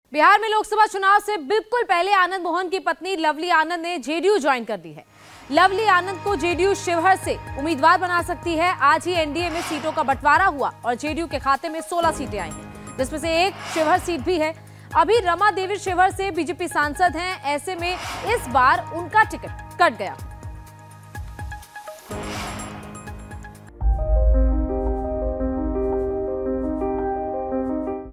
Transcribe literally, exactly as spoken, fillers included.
बिहार में लोकसभा चुनाव से बिल्कुल पहले आनंद मोहन की पत्नी लवली आनंद ने जेडीयू ज्वाइन कर दी है। लवली आनंद को जेडीयू शिवहर से उम्मीदवार बना सकती है। आज ही एनडीए में सीटों का बंटवारा हुआ और जेडीयू के खाते में सोलह सीटें आई हैं, जिसमें से एक शिवहर सीट भी है। अभी रमा देवी शिवहर से बीजेपी सांसद हैं, ऐसे में इस बार उनका टिकट कट गया।